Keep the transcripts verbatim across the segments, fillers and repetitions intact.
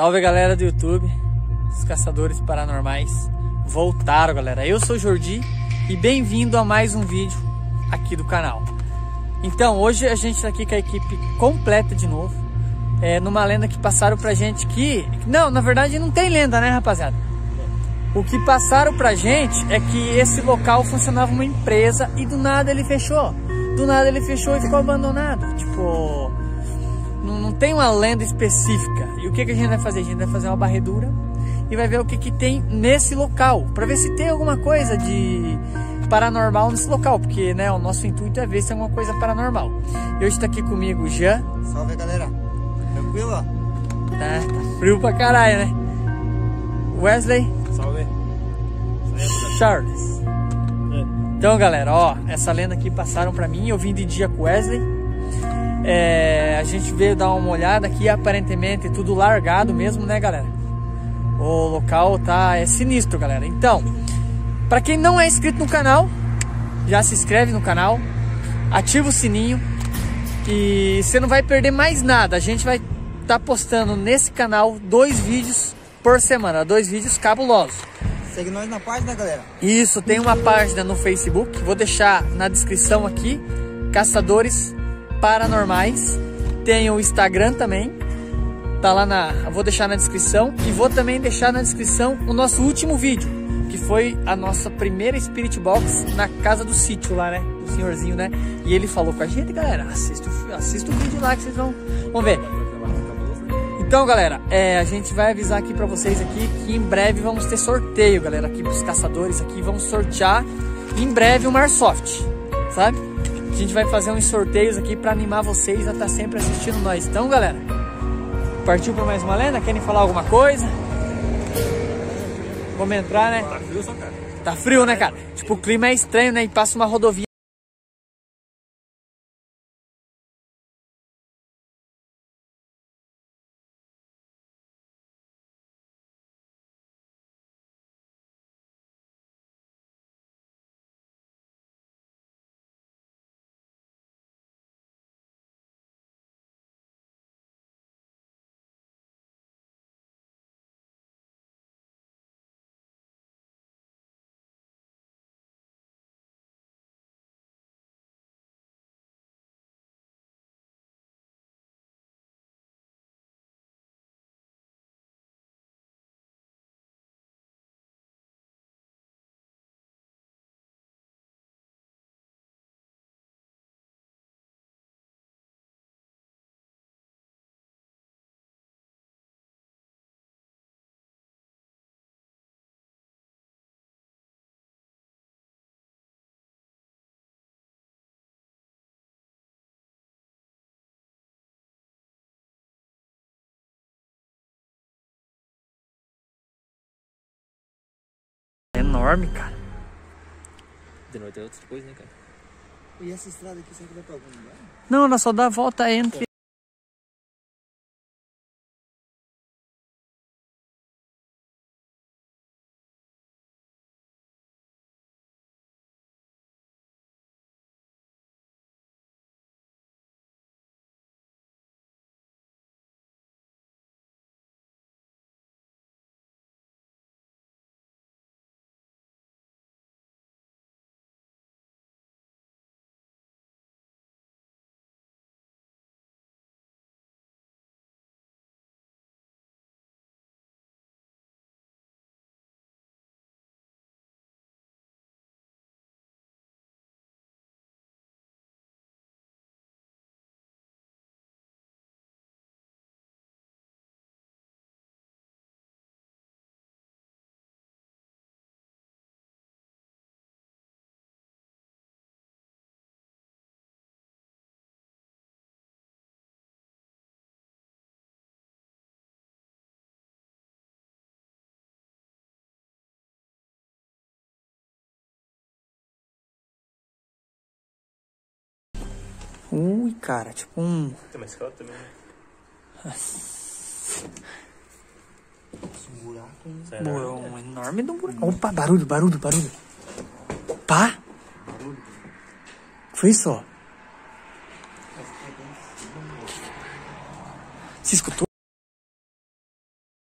Salve, galera do YouTube, os caçadores paranormais voltaram, galera. Eu sou o Jordi e bem-vindo a mais um vídeo aqui do canal. Então, hoje a gente tá aqui com a equipe completa de novo, é, numa lenda que passaram pra gente que... Não, na verdade não tem lenda, né, rapaziada? O que passaram pra gente é que esse local funcionava uma empresa e do nada ele fechou. Do nada ele fechou e ficou abandonado. Tipo, não, não tem uma lenda específica. E o que, que a gente vai fazer? A gente vai fazer uma varredura e vai ver o que, que tem nesse local, pra ver se tem alguma coisa de paranormal nesse local, porque, né, o nosso intuito é ver se tem alguma coisa paranormal. E hoje tá aqui comigo o Jean. Salve, galera. Tranquilo? Tá, tá frio pra caralho, né? Wesley. Salve. Charles. Então, galera, ó, essa lenda aqui passaram pra mim. Eu vim de dia com o Wesley. É, a gente veio dar uma olhada aqui. Aparentemente tudo largado mesmo, né, galera? O local tá é sinistro, galera. Então, pra quem não é inscrito no canal, já se inscreve no canal, ativa o sininho e você não vai perder mais nada. A gente vai estar tá postando nesse canal dois vídeos por semana, dois vídeos cabulosos. Segue nós na página, galera. Isso, tem uma página no Facebook, vou deixar na descrição aqui, Caçadores Paranormais. Tem o Instagram também, tá lá na... vou deixar na descrição. E vou também deixar na descrição o nosso último vídeo, que foi a nossa primeira Spirit Box na casa do sítio lá, né? Do senhorzinho, né? E ele falou com a gente, galera, assista, assista o vídeo lá que vocês vão... Vamos ver. Então, galera, é, a gente vai avisar aqui pra vocês aqui que em breve vamos ter sorteio, galera, aqui pros caçadores aqui. Vamos sortear em breve um Airsoft, sabe? A gente vai fazer uns sorteios aqui pra animar vocês a estar sempre assistindo nós. Então, galera, partiu pra mais uma lenda? Querem falar alguma coisa? Vamos entrar, né? Tá frio só, cara. Tá frio, né, cara? Tipo, o clima é estranho, né? E passa uma rodovia. Enorme, cara. De noite é outra coisa, né, cara? E essa estrada aqui, será que dá pra algum lugar? Não, ela só dá a volta entre... Ui, cara, tipo um... Tem mais escala também, né? Um buraco, hein? Um enorme do buraco. Opa, barulho, barulho, barulho. Pá! Foi isso, ó. Você escutou?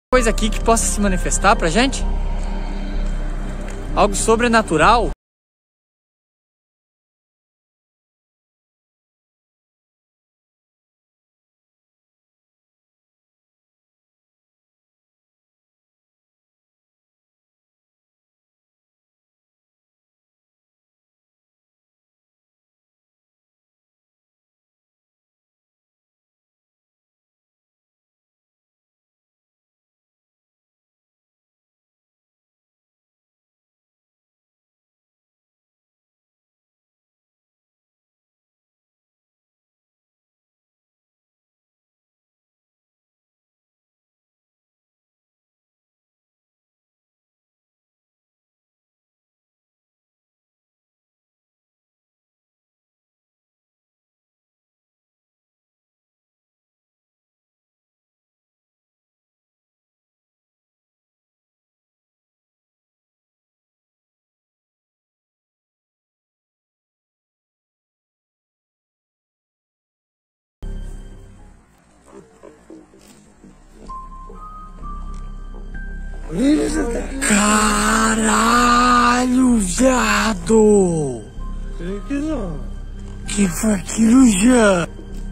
Coisa aqui que possa se manifestar pra gente? Algo sobrenatural? Caralho, viado! Que foi aquilo, Jean?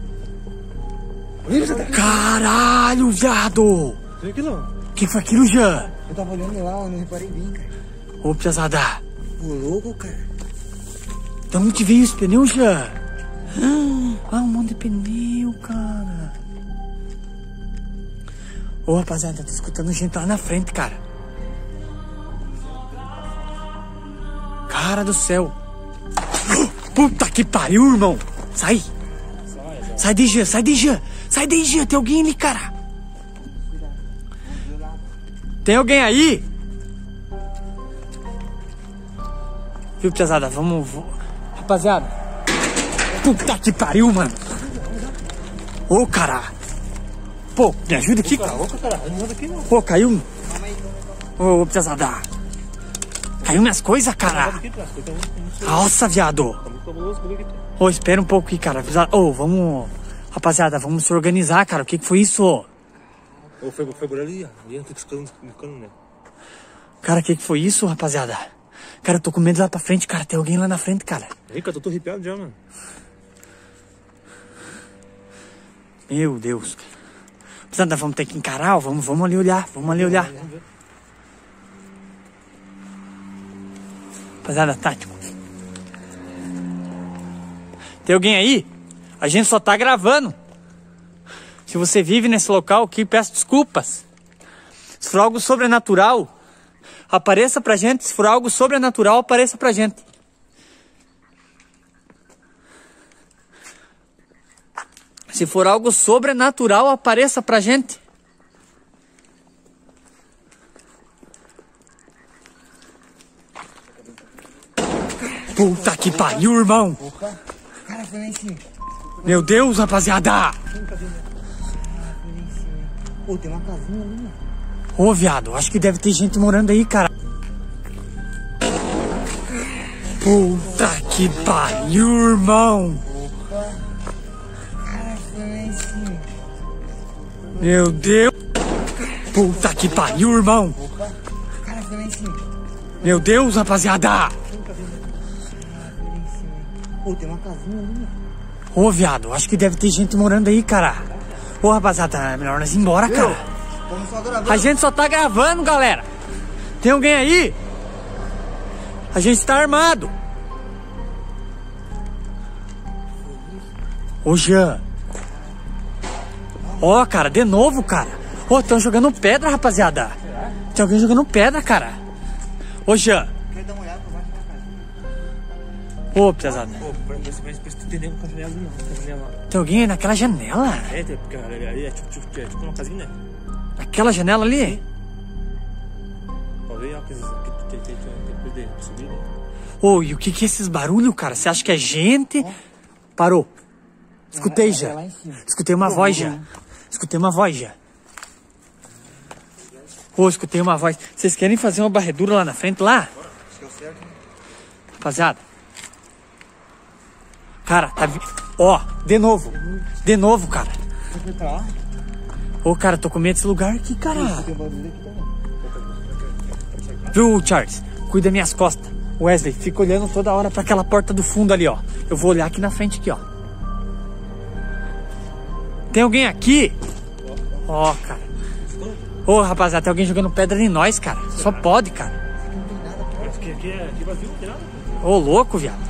Caralho, viado! Que foi aquilo, Jean? Eu tava olhando lá, eu não reparei bem, cara. Ô, pesada. Ô, louco, cara. De onde veio esse pneu, Jean? Ah, um monte de pneu, cara. Ô, rapaziada, tô escutando gente lá na frente, cara. Cara do céu. Puta que pariu, irmão. Sai. Sai daí, Jean. Sai daí, Jean. Sai daí, Jean. Tem alguém ali, cara. Tem alguém aí? Viu, pesada? Vamos... Rapaziada. Puta que pariu, mano. Ô, cara. Pô, me ajuda aqui, cara. Pô, caiu. Ô, pesada. Caiu minhas coisas, cara. Nossa, viado. Ô, espera um pouco aqui, cara. Ô, vamos... Rapaziada, vamos se organizar, cara. O que que foi isso? Ô, foi, foi por ali, ó. Né? Cara, o que que foi isso, rapaziada? Cara, eu tô com medo lá pra frente, cara. Tem alguém lá na frente, cara. Rica, eu tô arrepiado já, mano. Meu Deus. Rapaziada, vamos ter que encarar, ó. Vamos, vamos ali olhar. Vamos ali olhar. Rapaziada, tático. Tem alguém aí? A gente só tá gravando. Se você vive nesse local aqui, peço desculpas. Se for algo sobrenatural, apareça pra gente. Se for algo sobrenatural, apareça pra gente. Se for algo sobrenatural, apareça pra gente. Puta que pariu, irmão. Opa. Cara, foi lá em cima. Meu Deus, rapaziada. Pô, tem uma casinha ali, mano. Ô, viado, acho que deve ter gente morando aí, cara. Puta que pariu, irmão. Opa. Cara, foi lá em cima. Meu Deus. Puta que pariu, irmão. Opa. Cara, foi lá em cima. Meu Deus, rapaziada. Pô, tem uma casinha ali, mano. Ô, viado, acho que deve ter gente morando aí, cara. Ô, rapaziada, é melhor nós ir embora, cara. Vamos só gravando. A gente só tá gravando, galera. Tem alguém aí? A gente tá armado. Ô, Jean. Ó, cara, de novo, cara. Ô, tão jogando pedra, rapaziada. Tem alguém jogando pedra, cara. Ô, Jean. Quer dar uma olhada por baixo da casinha? Ô, pesada. Pô, parece que tu entendeu com a janela ali, não. Com a janela lá. Tem alguém aí naquela janela? É, tem, porque ali, ali é, tipo, tipo, é tipo uma casinha, né? Naquela janela ali? Pode ver, ó, que tem que subir, né? Ô, e o que que é esses barulhos, cara? Você acha que é gente? Parou. Escutei já. Escutei uma voz já. Escutei uma voz já. Ô, escutei uma voz. Vocês querem fazer uma varredura lá na frente, lá? Acho que é o certo, né? Rapaziada. Cara, tá vi... Ó, de novo. De novo, cara. Foi pra lá? Ô, cara, tô com medo desse lugar aqui, cara. Viu, Charles? Cuida das minhas costas. Wesley, fica olhando toda hora pra aquela porta do fundo ali, ó. Eu vou olhar aqui na frente, aqui, ó. Tem alguém aqui? Ó, cara. Ô, rapaziada, tem alguém jogando pedra em nós, cara. Só pode, cara. Aqui, aqui é aqui vazio, não tem nada. Ô, louco, viado.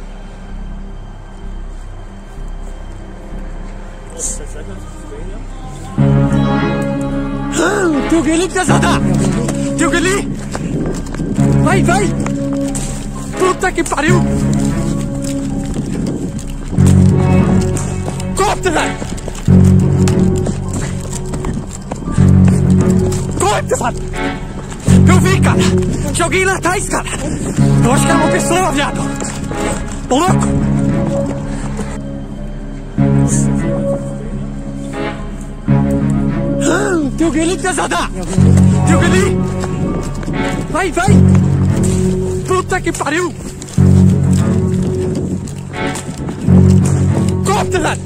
Ah, tem alguém ali, pesada! Tem alguém ali! Vai, vai! Puta que pariu! Corta, velho! Corta, velho! Eu vi, cara! Tinha alguém lá atrás, cara! Eu acho que era uma pessoa, viado! Ô, louco! Ah, tem alguém ali, pesada! Tem alguém ali! Vai, vai! Puta que pariu! Corta, velho!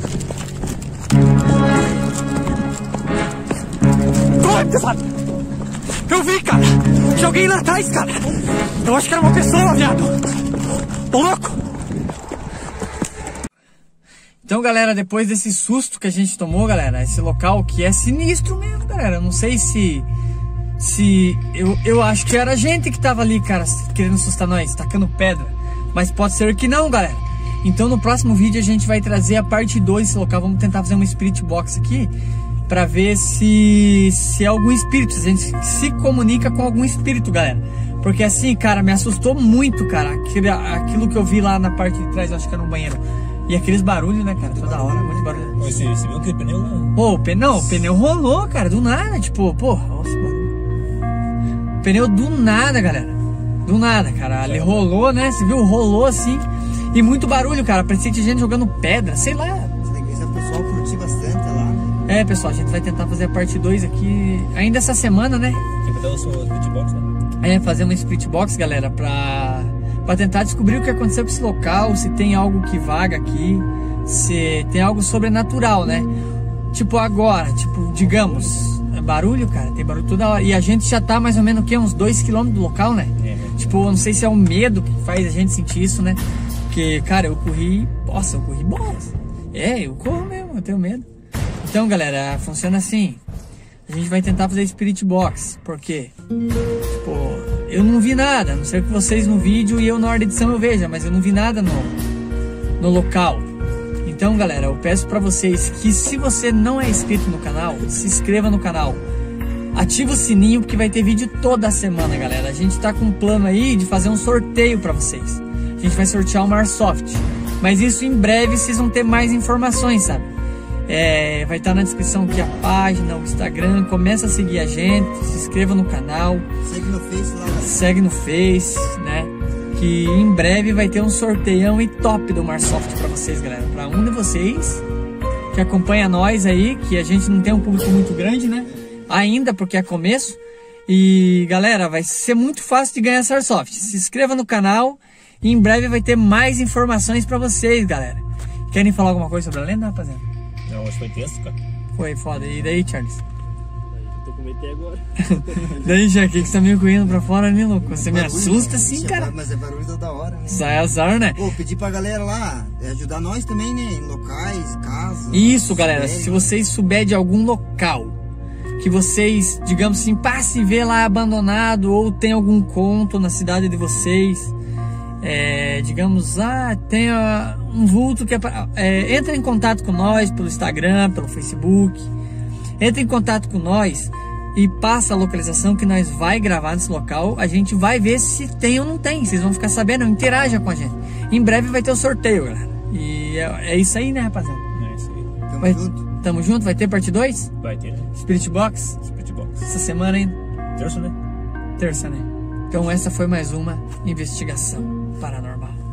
Corta, velho! Eu vi, cara! Tinha alguém lá atrás, cara! Eu acho que era uma pessoa, viado! Ô, louco! Então, galera, depois desse susto que a gente tomou, galera, esse local que é sinistro mesmo, galera. Eu não sei se... Se... Eu, eu acho que era a gente que tava ali, cara, querendo assustar nós, tacando pedra. Mas pode ser que não, galera. Então, no próximo vídeo a gente vai trazer a parte dois desse local. Vamos tentar fazer uma Spirit Box aqui pra ver se... Se é algum espírito, se a gente se comunica com algum espírito, galera. Porque assim, cara, me assustou muito, cara. Aquilo, aquilo que eu vi lá na parte de trás, eu acho que era no banheiro. E aqueles barulhos, né, cara? Toda hora, muito barulho. Você, você viu aquele pneu lá? Pô, o pneu, o pneu rolou, cara, do nada. Tipo, pô, nossa, barulho. Pneu do nada, galera. Do nada, cara. Ali rolou, né? Você viu? Rolou assim. E muito barulho, cara. Parecia que tinha gente jogando pedra, sei lá. Você tem que ver se o pessoal curtir bastante lá, né? É, pessoal, a gente vai tentar fazer a parte dois aqui ainda essa semana, né? Tem que dar o seu Spirit Box, né? É, fazer uma Spirit Box, galera, pra... Pra tentar descobrir o que aconteceu com esse local, se tem algo que vaga aqui, se tem algo sobrenatural, né? Tipo agora, tipo, digamos, é barulho, cara, tem barulho toda hora. E a gente já tá mais ou menos, o quê? Uns dois quilômetros do local, né? É. Tipo, eu não sei se é o medo que faz a gente sentir isso, né? Porque, cara, eu corri, nossa, eu corri bolas. É, eu corro mesmo, eu tenho medo. Então, galera, funciona assim. A gente vai tentar fazer Spirit Box, porque, tipo, eu não vi nada, a não ser que vocês no vídeo e eu na hora da edição eu veja, mas eu não vi nada no, no local. Então, galera, eu peço pra vocês que se você não é inscrito no canal, se inscreva no canal. Ativa o sininho porque vai ter vídeo toda semana, galera. A gente tá com um plano aí de fazer um sorteio pra vocês. A gente vai sortear uma Airsoft, mas isso em breve vocês vão ter mais informações, sabe? É, vai estar na descrição aqui a página, o Instagram. Começa a seguir a gente, se inscreva no canal. Segue no Face lá. Galera. Segue no Face, né? Que em breve vai ter um sorteião e top do Airsoft pra vocês, galera. Pra um de vocês que acompanha nós aí, que a gente não tem um público muito grande, né? Ainda, porque é começo. E, galera, vai ser muito fácil de ganhar essa Airsoft. Se inscreva no canal e em breve vai ter mais informações pra vocês, galera. Querem falar alguma coisa sobre a lenda, rapaziada? Não, acho que foi tenso, cara. Foi foda. E daí, Charles? Tô com medo até agora. Daí, já que você tá meio correndo pra fora, né, louco? Você me Barulho, assusta né? assim, Ixi, cara. Mas é barulho toda hora, né? Sai azar, né? Pô, pedir pra galera lá ajudar nós também, né? Em locais, casas. Isso, galera. prédios. Se vocês souberem de algum local que vocês, digamos assim, passe e vê lá abandonado ou tem algum conto na cidade de vocês, é, digamos, ah, tem uh, um vulto que é, é, entra em contato com nós pelo Instagram, pelo Facebook, entra em contato com nós e passa a localização que nós vai gravar nesse local. A gente vai ver se tem ou não tem, vocês vão ficar sabendo, interaja com a gente. Em breve vai ter o sorteio, galera. E é, é isso aí, né, rapaziada? É isso aí. Tamo Vai, junto. tamo junto, vai ter parte dois? Vai ter, né? Spirit Box? Spirit Box. Essa semana ainda? Terça, né? Terça, né? Então essa foi mais uma investigação paranormal.